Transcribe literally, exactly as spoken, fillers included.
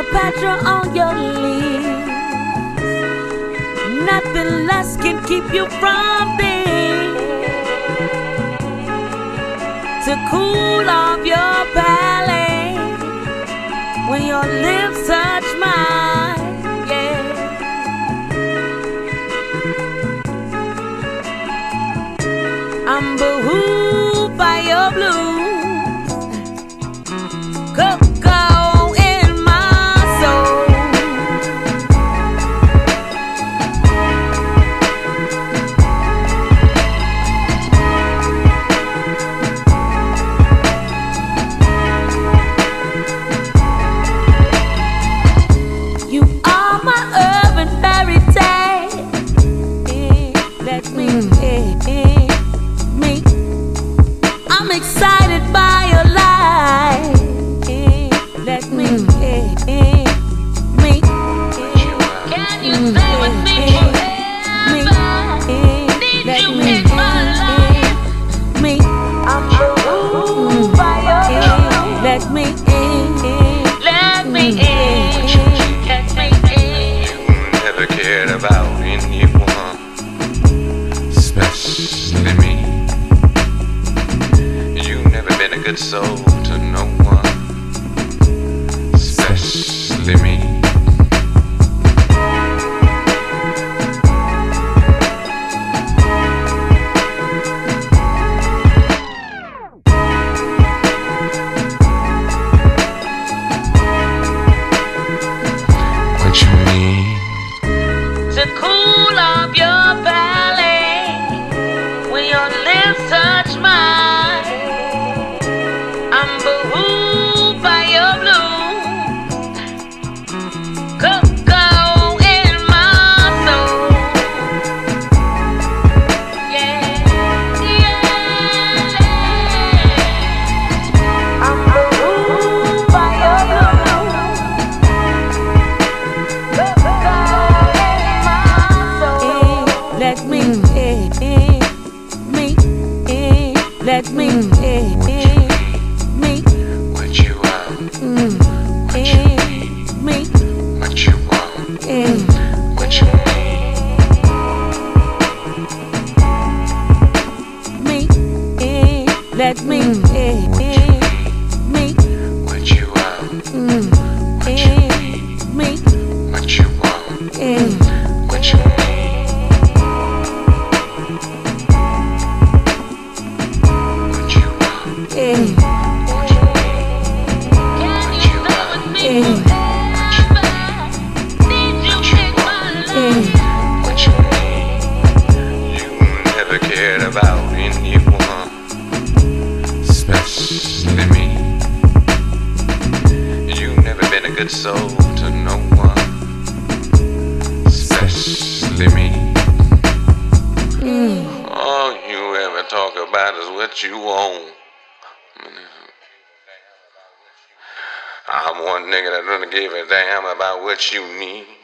Cleopatra on your lips. Nothing less can keep you from this. To cool off your palate when your lips touch mine, yeah. I'm behooved by your blues. Cocoa in my soul. You are my urban fairy tale. Let me, me. I'm excited by your light. Let me, me. Can you stay with me forever? Need you in my life. Me, I'm moved by your love. Let me in, let me in, let me in. You never cared about anyone, especially me. You never been a good soul to no one, especially me. What you need To cool off your palate when your lips touch mine. I'm behooved by your blue. Cocoa in my soul. Yeah, yeah. I'm behooved by your blue. Cocoa in my soul. Let me, me, let me, me. what you want, what you need, Me, what you want, what you need, me, let me, me, what you want, what you need, me, what you want, what you need. Can you stay with me forever? Need you in my life. What you need? You never cared about anyone, especially me. You never been a good soul to no one, especially me. All you ever talk about is what you want. I'm one nigga that doesn't give a damn about what you need.